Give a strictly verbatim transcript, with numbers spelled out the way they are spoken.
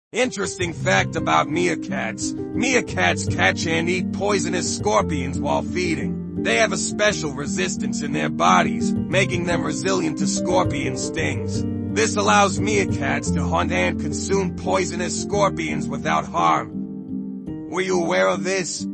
Interesting fact about meerkats. Meerkats catch and eat poisonous scorpions while feeding. They have a special resistance in their bodies, making them resilient to scorpion stings. This allows meerkats to hunt and consume poisonous scorpions without harm. Were you aware of this?